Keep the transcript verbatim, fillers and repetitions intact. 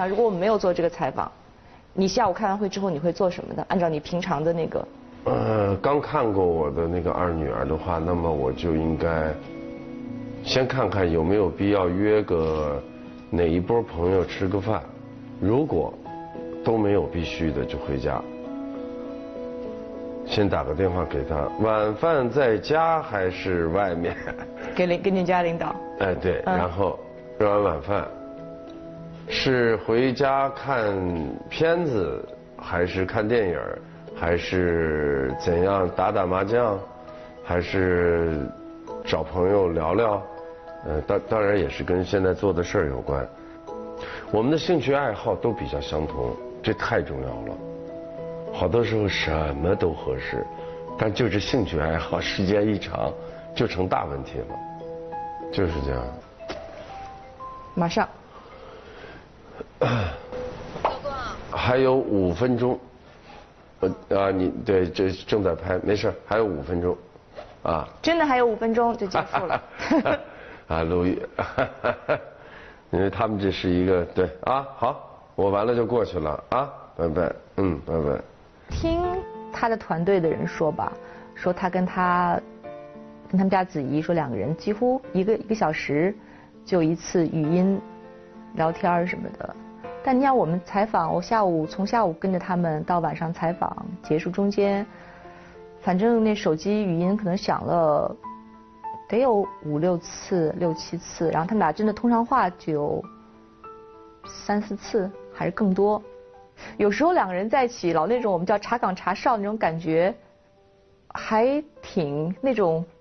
像如果我们没有做这个采访，你下午开完会之后你会做什么的？按照你平常的那个。 呃，刚看过我的那个二女儿的话，那么我就应该先看看有没有必要约个哪一波朋友吃个饭，如果都没有必须的，就回家。先打个电话给他，晚饭在家还是外面？ 给领给你家领导。 哎，对，嗯、然后吃完晚饭是回家看片子，还是看电影？还是怎样打打麻将，还是找朋友聊聊，呃，当当然也是跟现在做的事儿有关。我们的兴趣爱好都比较相同，这太重要了。好多时候什么都合适，但就是兴趣爱好，时间一长就成大问题了，就是这样。 马上。 老公。 还有五分钟。呃啊，你对，这正在拍，没事，还有五分钟，啊。 真的还有五分钟就结束了。 啊，陆毅，因为他们这是一个对啊，好，我完了就过去了啊，拜拜，嗯，拜拜。 听他的团队的人说吧，说他跟他跟他们家子怡说两个人几乎一个一个小时就一次语音聊天什么的。但你看我们采访，我下午从下午跟着他们到晚上采访结束中间，反正那手机语音可能响了得有五六次六七次，然后他们俩真的通上话就有三四次还是更多。有时候两个人在一起老那种我们叫茶岗茶少那种感觉，还挺那种